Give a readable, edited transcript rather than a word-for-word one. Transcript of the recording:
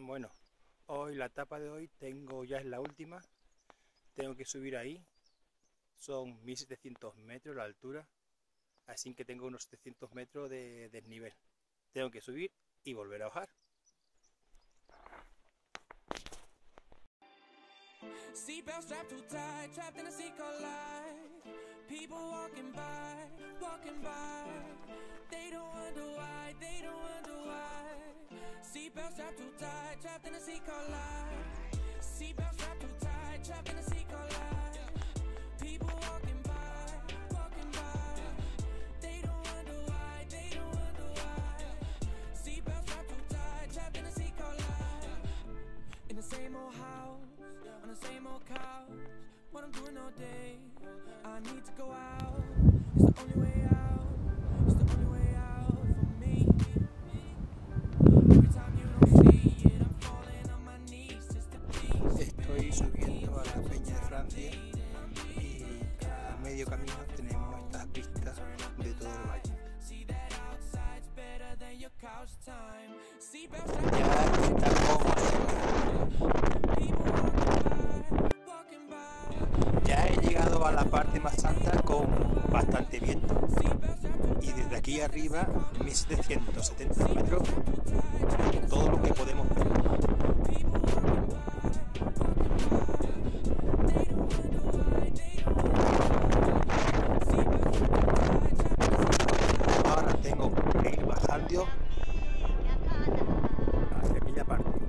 Bueno, hoy la etapa de hoy ya es la última. Tengo que subir ahí. Son 1700 metros la altura. Así que tengo unos 700 metros de desnivel. Tengo que subir y volver a bajar. Seatbelt strapped too tight, trapped in a sea called life. People walking by, they don't wonder why, Seatbelt strapped too tight, trapped in a sea called life. Seatbelt strapped too tight, trapped in a sea called life. People walking by, they don't wonder why, Seatbelt strapped too tight, trapped in a sea called life. In the same old house, on the same old couch, what I'm doing all day, I need to go out, it's the only way out, it's the only way out for me. Every time you don't see it, I'm falling on my knees just to be. Estoy subiendo a la Peña de Francia y a medio camino tenemos estas vistas de todo el valle. Ya he llegado a la parte más alta con bastante viento y desde aquí arriba 1770 metros todo lo que podemos ver. Ahora tengo que ir bajando hacia aquella parte.